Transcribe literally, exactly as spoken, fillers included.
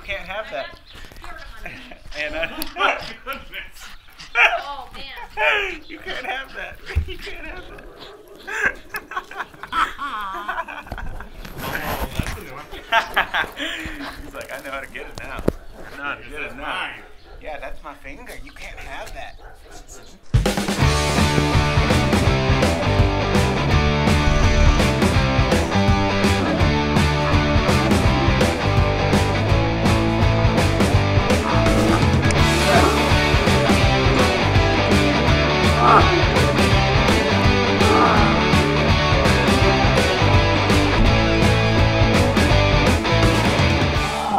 can't have that. Anna. My goodness. Oh, man. You can't have that. You can't have that. Oh, that's a new one. He's like, I know how to get it now. I know how to get it now. Mine. Yeah, that's my finger. You can't